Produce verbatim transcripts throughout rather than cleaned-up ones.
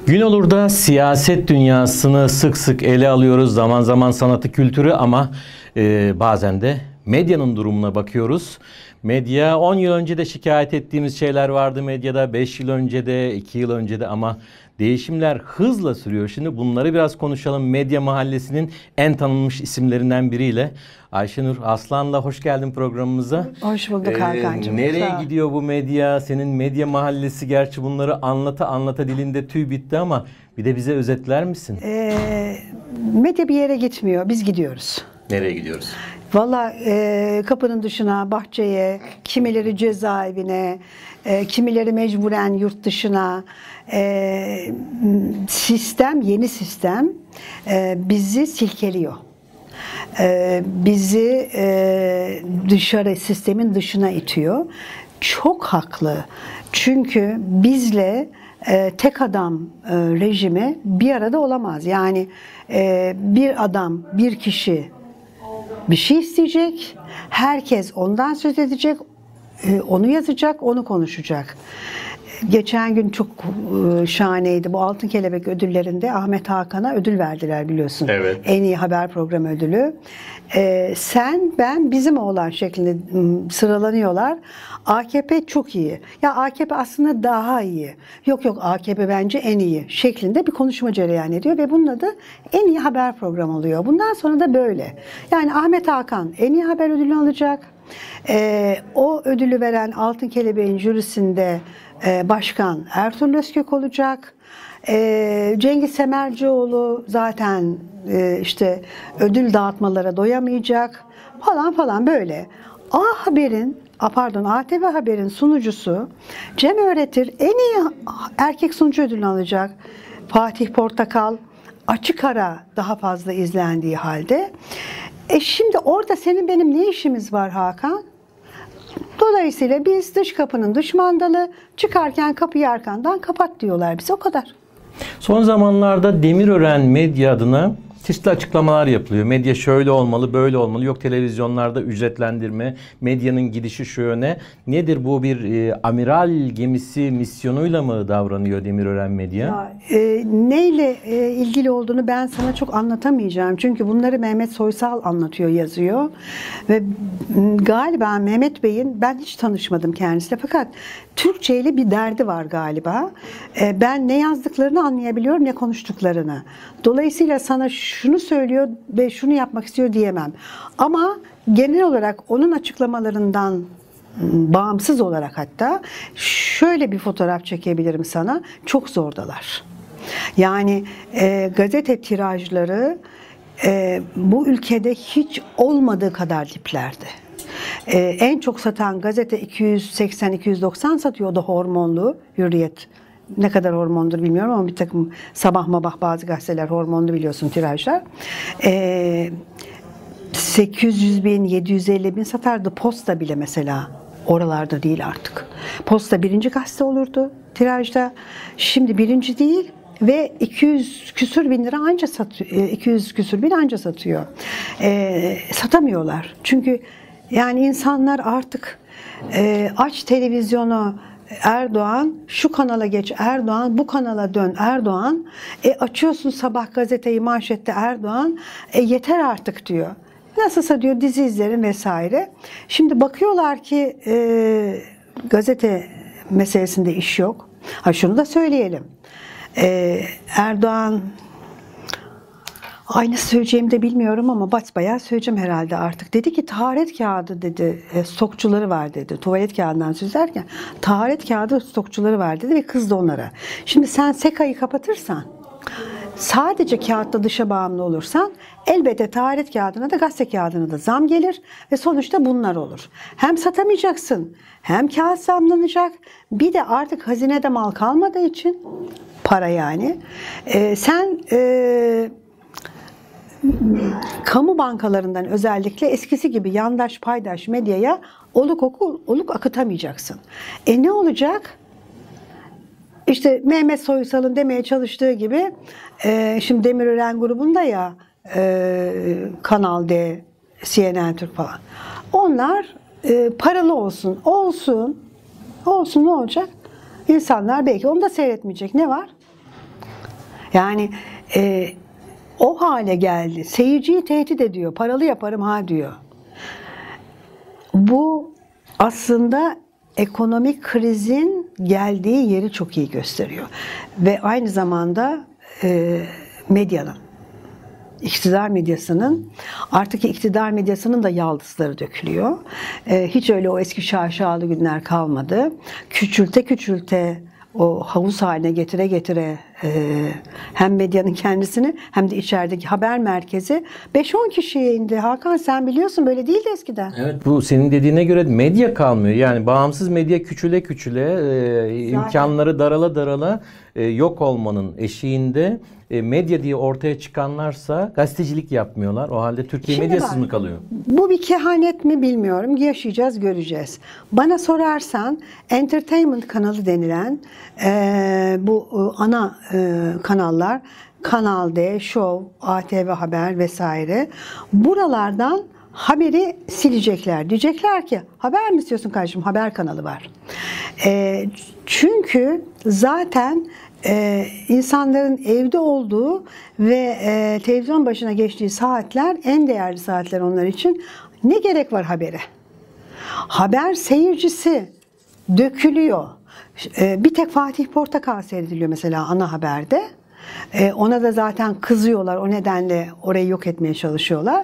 Gün olur da siyaset dünyasını sık sık ele alıyoruz. Zaman zaman sanatı, kültürü ama e, bazen de medyanın durumuna bakıyoruz. Medya on yıl önce de şikayet ettiğimiz şeyler vardı medyada. beş yıl önce de, iki yıl önce de ama değişimler hızla sürüyor. Şimdi bunları biraz konuşalım. Medya Mahallesi'nin en tanınmış isimlerinden biriyle. Ayşenur Aslan'la hoş geldin programımıza. Hoş bulduk ee, Hakan'cığım. Nereye gidiyor bu medya? Senin Medya Mahallesi, gerçi bunları anlata anlata dilinde tüy bitti ama bir de bize özetler misin? Ee, medya bir yere gitmiyor, biz gidiyoruz. Nereye gidiyoruz? Valla e, kapının dışına, bahçeye, kimileri cezaevine, e, kimileri mecburen yurt dışına. E, sistem, yeni sistem e, bizi silkeliyor. E, bizi e, dışarı, sistemin dışına itiyor. Çok haklı. Çünkü bizle e, tek adam e, rejimi bir arada olamaz. Yani e, bir adam, bir kişi bir şey isteyecek, herkes ondan söz edecek, onu yazacak, onu konuşacak. Geçen gün çok şahaneydi. Bu Altın Kelebek ödüllerinde Ahmet Hakan'a ödül verdiler biliyorsun. Evet. En iyi haber programı ödülü. Ee, sen, ben, bizim oğlan şeklinde sıralanıyorlar. A K P çok iyi. Ya A K P aslında daha iyi. Yok yok A K P bence en iyi şeklinde bir konuşma cereyan ediyor ve bunun adı en iyi haber programı oluyor. Bundan sonra da böyle. Yani Ahmet Hakan en iyi haber ödülünü alacak. Ee, o ödülü veren Altın Kelebek'in jürisinde e, başkan Ertuğrul Özkök olacak. Ee, Cengiz Semercioğlu zaten e, işte ödül dağıtmalara doyamayacak falan falan böyle. A Haber'in, a, pardon A T V Haber'in sunucusu Cem Öğretir en iyi erkek sunucu ödülünü alacak. Fatih Portakal açık ara daha fazla izlendiği halde. E şimdi orada senin benim ne işimiz var Hakan? Dolayısıyla biz dış kapının dış mandalı, çıkarken kapıyı arkandan kapat diyorlar bize, o kadar. Son zamanlarda Demirören Medya adına çeşitli açıklamalar yapılıyor. Medya şöyle olmalı, böyle olmalı. Yok televizyonlarda ücretlendirme, medyanın gidişi şu yöne. Nedir bu, bir e, amiral gemisi misyonuyla mı davranıyor Demirören Medya? Ya, e, neyle e, ilgili olduğunu ben sana çok anlatamayacağım. Çünkü bunları Mehmet Soysal anlatıyor, yazıyor. Ve m, galiba Mehmet Bey'in, ben hiç tanışmadım kendisiyle fakat Türkçe ile bir derdi var galiba. E, ben ne yazdıklarını anlayabiliyorum, ne konuştuklarını. Dolayısıyla sana şunu söylüyor ve şunu yapmak istiyor diyemem. Ama genel olarak onun açıklamalarından bağımsız olarak hatta şöyle bir fotoğraf çekebilirim sana. Çok zordalar. Yani e, gazete tirajları e, bu ülkede hiç olmadığı kadar diplerde. Ee, en çok satan gazete iki yüz seksen iki yüz doksan satıyor, o da hormonlu. Hürriyet ne kadar hormondur bilmiyorum ama bir takım sabah mabah bazı gazeteler hormonlu, biliyorsun, tirajlar. Ee, sekiz yüz bin, yedi yüz elli bin satardı. Posta bile mesela oralarda değil artık. Posta birinci gazete olurdu tirajda. Şimdi birinci değil ve iki yüz küsür bin lira anca satıyor. iki yüz küsür bin anca satıyor. Ee, satamıyorlar. Çünkü yani insanlar artık e, aç televizyonu Erdoğan, şu kanala geç Erdoğan, bu kanala dön Erdoğan, e, açıyorsun sabah gazeteyi, manşette Erdoğan, e, yeter artık diyor. Nasılsa diyor dizi izlerim vesaire. Şimdi bakıyorlar ki e, gazete meselesinde iş yok. Ha şunu da söyleyelim. E, Erdoğan, aynı söyleyeceğimi de bilmiyorum ama basbayağı söyleyeceğim herhalde artık. Dedi ki taharet kağıdı dedi, e, stokçuları var dedi. Tuvalet kağıdından söz ederken taharet kağıdı stokçuları var dedi ve kızdı onlara. Şimdi sen SEKA'yı kapatırsan, sadece kağıtta dışa bağımlı olursan elbette taharet kağıdına da gazete kağıdına da zam gelir ve sonuçta bunlar olur. Hem satamayacaksın, hem kağıt zamlanacak, bir de artık hazinede mal kalmadığı için para yani. E, sen e, kamu bankalarından özellikle eskisi gibi yandaş paydaş medyaya oluk oku, oluk akıtamayacaksın. E ne olacak? İşte Mehmet Soysal'ın demeye çalıştığı gibi e, şimdi Demirören grubunda ya e, Kanal D, C N N Türk falan. Onlar e, paralı olsun. Olsun. Olsun, ne olacak? İnsanlar belki onu da seyretmeyecek. Ne var? Yani e, o hale geldi. Seyirciyi tehdit ediyor. Paralı yaparım ha diyor. Bu aslında ekonomik krizin geldiği yeri çok iyi gösteriyor. Ve aynı zamanda e, medyanın, iktidar medyasının, artık iktidar medyasının da yaldızları dökülüyor. E, hiç öyle o eski şaşalı günler kalmadı. Küçülte küçülte o havuz haline getire getire e, hem medyanın kendisini hem de içerideki haber merkezi beş on kişiye indi. Hakan, sen biliyorsun, böyle değildi eskiden. Evet, bu senin dediğine göre medya kalmıyor. Yani bağımsız medya küçüle küçüle, e, imkanları darala darala e, yok olmanın eşiğinde e, medya diye ortaya çıkanlarsa gazetecilik yapmıyorlar. O halde Türkiye Şimdi medyasız bak, mı kalıyor? Bu bir kehanet mi bilmiyorum. Yaşayacağız, göreceğiz. Bana sorarsan entertainment kanalı denilen e, bu e, ana e, kanallar, Kanal D, Show, A T V Haber vesaire, buralardan haberi silecekler. Diyecekler ki haber mi istiyorsun kardeşim? Haber kanalı var. E, çünkü zaten Ee, insanların evde olduğu ve e, televizyon başına geçtiği saatler en değerli saatler onlar için. Ne gerek var habere? Haber seyircisi dökülüyor. Ee, bir tek Fatih Portakal seyrediliyor mesela ana haberde. Ee, ona da zaten kızıyorlar. O nedenle orayı yok etmeye çalışıyorlar.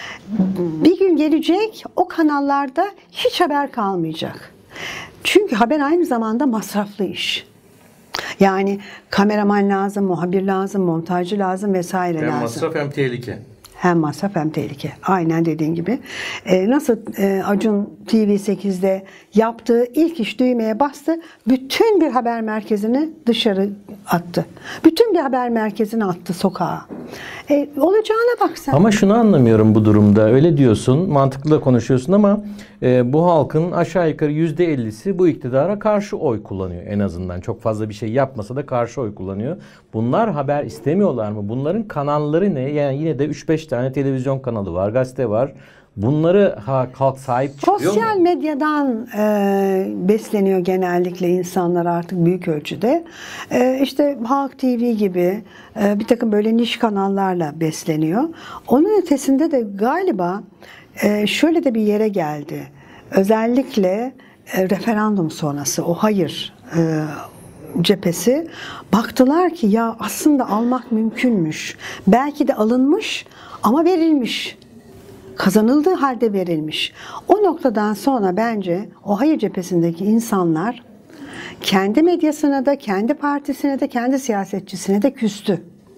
Bir gün gelecek, o kanallarda hiç haber kalmayacak. Çünkü haber aynı zamanda masraflı iş. Yani kameraman lazım, muhabir lazım, montajcı lazım vesaire Hem lazım. masraf hem tehlike. Hem masraf hem tehlike. Aynen dediğin gibi. Ee, nasıl e, Acun T V sekizde yaptığı ilk iş, düğmeye bastı, bütün bir haber merkezini dışarı attı. Bütün bir haber merkezini attı sokağa. E, olacağına bak sen. Ama şunu anlamıyorum bu durumda. Öyle diyorsun, mantıklı da konuşuyorsun ama e, bu halkın aşağı yukarı yüzde ellisi bu iktidara karşı oy kullanıyor en azından. Çok fazla bir şey yapmasa da karşı oy kullanıyor. Bunlar haber istemiyorlar mı? Bunların kanalları ne? Yani yine de üç beş tane televizyon kanalı var, gazete var. Bunları halk sahip çıkıyor mu? Sosyal medyadan e, besleniyor genellikle insanlar artık büyük ölçüde. E, işte Halk T V gibi e, bir takım böyle niş kanallarla besleniyor. Onun ötesinde de galiba e, şöyle de bir yere geldi. Özellikle e, referandum sonrası o hayır e, cephesi baktılar ki ya aslında almak mümkünmüş. Belki de alınmış ama verilmiş. Kazanıldığı halde verilmiş. O noktadan sonra bence o hayır cephesindeki insanlar kendi medyasına da, kendi partisine de, kendi siyasetçisine de küstü.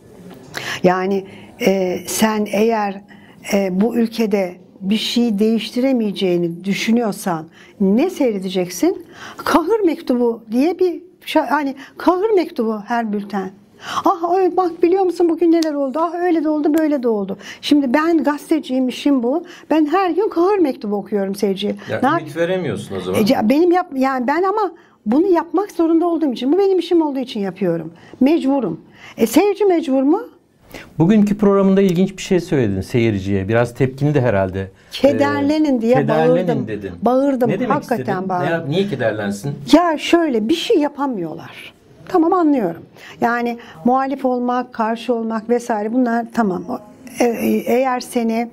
Yani e, sen eğer e, bu ülkede bir şey değiştiremeyeceğini düşünüyorsan ne seyredeceksin? Kahır mektubu diye bir şey, hani kahır mektubu her bülten. Ah öyle, bak biliyor musun bugün neler oldu? Ah öyle de oldu, böyle de oldu. Şimdi ben gazeteciyim, işim bu. Ben her gün kahır mektubu okuyorum seyirciye. Ya ne ümit veremiyorsun o zaman. E, benim yap yani ben ama bunu yapmak zorunda olduğum için, bu benim işim olduğu için yapıyorum. Mecburum. E seyirci mecbur mu? Bugünkü programında ilginç bir şey söyledin seyirciye. Biraz tepkini de herhalde. Kederlenin diye kederlenin bağırdım. Dedin. Bağırdım. Ne demek Hakikaten istedin? bağırdım. Ne, niye kederlensin? Ya şöyle bir şey yapamıyorlar. Tamam, anlıyorum. Yani muhalif olmak, karşı olmak vesaire bunlar tamam. E- Eğer seni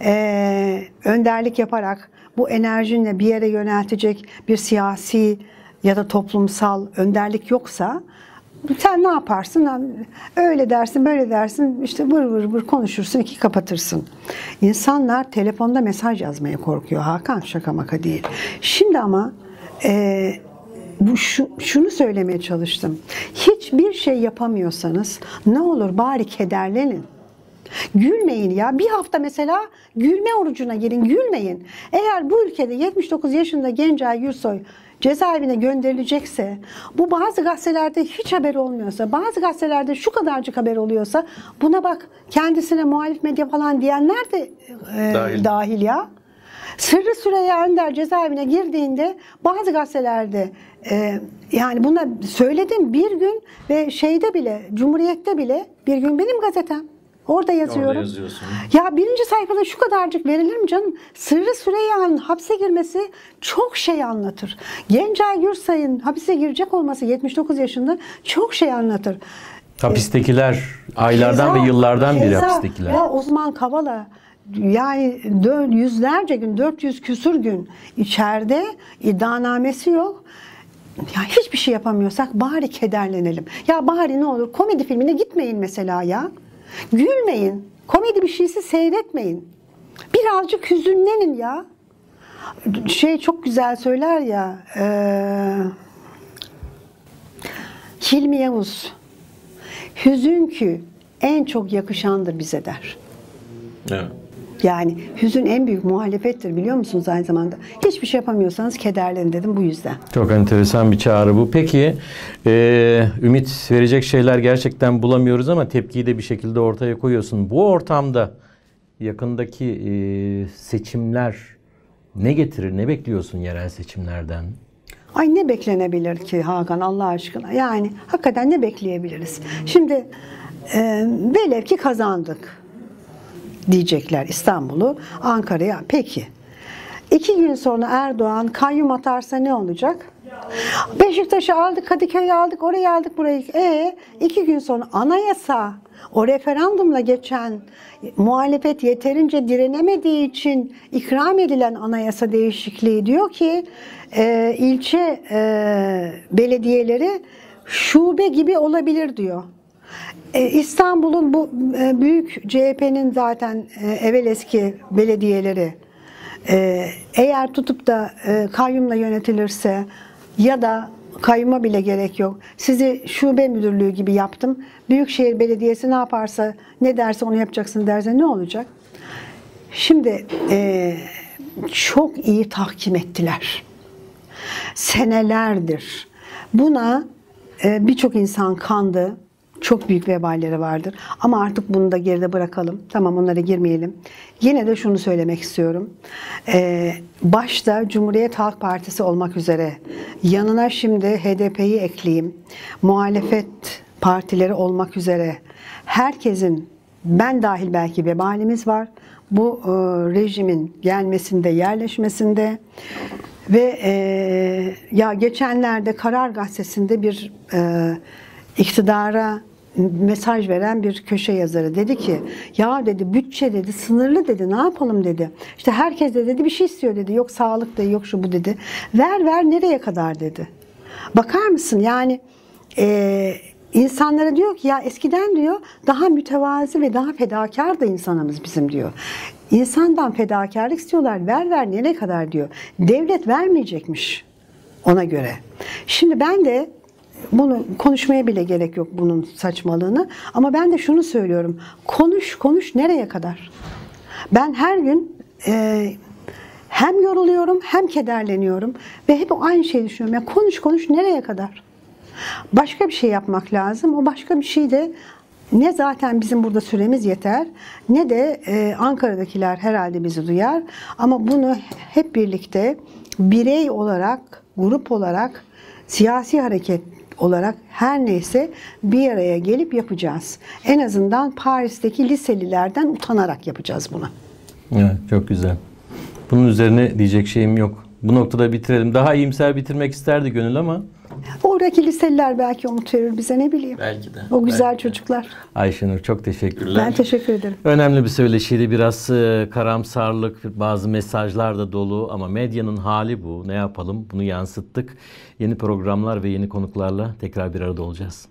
e, önderlik yaparak bu enerjinle bir yere yöneltecek bir siyasi ya da toplumsal önderlik yoksa sen ne yaparsın? Öyle dersin, böyle dersin, işte vır vır vır konuşursun, iki kapatırsın. İnsanlar telefonda mesaj yazmaya korkuyor Hakan, şaka maka değil. Şimdi ama e, bu şu, şunu söylemeye çalıştım. Hiçbir şey yapamıyorsanız ne olur bari kederlenin. Gülmeyin ya. Bir hafta mesela gülme orucuna girin. Gülmeyin. Eğer bu ülkede yetmiş dokuz yaşında Gencay Gürsoy cezaevine gönderilecekse, bu bazı gazetelerde hiç haber olmuyorsa, bazı gazetelerde şu kadarcık haber oluyorsa, buna bak kendisine muhalif medya falan diyenler de e, dahil. dahil ya. Sırrı Süreyya Önder cezaevine girdiğinde bazı gazetelerde e, yani buna söyledim bir gün ve şeyde bile, Cumhuriyet'te bile bir gün benim gazetem. Orada yazıyorum. Orada yazıyorsun. Ya birinci sayfada şu kadarcık verilir mi canım? Sırrı Süreyya'nın hapse girmesi çok şey anlatır. Gencay Gürsay'ın hapse girecek olması yetmiş dokuz yaşında çok şey anlatır. Hapistekiler aylardan Keza- ve yıllardan beri keza, hapistekiler. Ya Osman Kavala yani dö- yüzlerce gün, dört yüz küsur gün içeride, iddianamesi yok. Ya hiçbir şey yapamıyorsak bari kederlenelim. Ya bari ne olur komedi filmine gitmeyin mesela ya. Gülmeyin. Komedi bir şeysi seyretmeyin. Birazcık hüzünlenin ya. Şey çok güzel söyler ya. Eee Hilmi Yavuz. Hüzün ki en çok yakışandır bize der. Evet. Yani hüzün en büyük muhalefettir biliyor musunuz aynı zamanda. Hiçbir şey yapamıyorsanız kederlenin dedim bu yüzden. Çok enteresan bir çağrı bu. Peki e, ümit verecek şeyler gerçekten bulamıyoruz ama tepkiyi de bir şekilde ortaya koyuyorsun. Bu ortamda yakındaki e, seçimler ne getirir? Ne bekliyorsun yerel seçimlerden? Ay ne beklenebilir ki Hakan Allah aşkına? Yani hakikaten ne bekleyebiliriz? Şimdi e, velev ki kazandık diyecekler İstanbul'u, Ankara'ya. Peki. İki gün sonra Erdoğan kayyum atarsa ne olacak? Beşiktaş'ı aldık, Kadıköy'ü aldık, orayı aldık, burayı. E iki gün sonra anayasa, o referandumla geçen muhalefet yeterince direnemediği için ikram edilen anayasa değişikliği diyor ki e, ilçe e, belediyeleri şube gibi olabilir diyor. E, İstanbul'un bu e, büyük C H P'nin zaten e, evvel eski belediyeleri e, eğer tutup da e, kayyumla yönetilirse ya da kayyuma bile gerek yok. Sizi şube müdürlüğü gibi yaptım. Büyükşehir Belediyesi ne yaparsa, ne derse onu yapacaksın derse ne olacak? Şimdi e, çok iyi tahkim ettiler. Senelerdir. Buna e, birçok insan kandı. Çok büyük veballeri vardır. Ama artık bunu da geride bırakalım. Tamam onlara girmeyelim. Yine de şunu söylemek istiyorum. Ee, başta Cumhuriyet Halk Partisi olmak üzere yanına şimdi H D P'yi ekleyeyim. Muhalefet partileri olmak üzere herkesin ben dahil belki vebalimiz var. Bu e, rejimin gelmesinde, yerleşmesinde ve e, ya geçenlerde Karar Gazetesi'nde bir e, iktidara mesaj veren bir köşe yazarı dedi ki ya dedi bütçe dedi sınırlı dedi ne yapalım dedi. İşte herkes de dedi bir şey istiyor dedi. Yok sağlık dedi yok şu bu dedi. Ver ver nereye kadar dedi. Bakar mısın yani e, insanlara diyor ki ya eskiden diyor daha mütevazi ve daha fedakar da insanımız bizim diyor. İnsandan fedakarlık istiyorlar. Ver ver nereye kadar diyor. Devlet vermeyecekmiş ona göre. Şimdi ben de bunu konuşmaya bile gerek yok bunun saçmalığını. Ama ben de şunu söylüyorum. Konuş konuş nereye kadar? Ben her gün e, hem yoruluyorum hem kederleniyorum. Ve hep aynı şeyi düşünüyorum. Ya konuş konuş nereye kadar? Başka bir şey yapmak lazım. O başka bir şey de ne zaten bizim burada süremiz yeter ne de e, Ankara'dakiler herhalde bizi duyar. Ama bunu hep birlikte birey olarak, grup olarak, siyasi hareket olarak her neyse bir araya gelip yapacağız. En azından Paris'teki liselilerden utanarak yapacağız bunu. Evet, çok güzel. Bunun üzerine diyecek şeyim yok. Bu noktada bitirelim. Daha iyimser bitirmek isterdi gönül ama. Oradaki liseliler belki umut verir bize ne bileyim. Belki de. O güzel belki çocuklar. De. Ayşenur çok teşekkürler. Ben teşekkür ederim. Önemli bir söyleşiydi. Biraz e, karamsarlık, bazı mesajlar da dolu ama medyanın hali bu. Ne yapalım? Bunu yansıttık. Yeni programlar ve yeni konuklarla tekrar bir arada olacağız.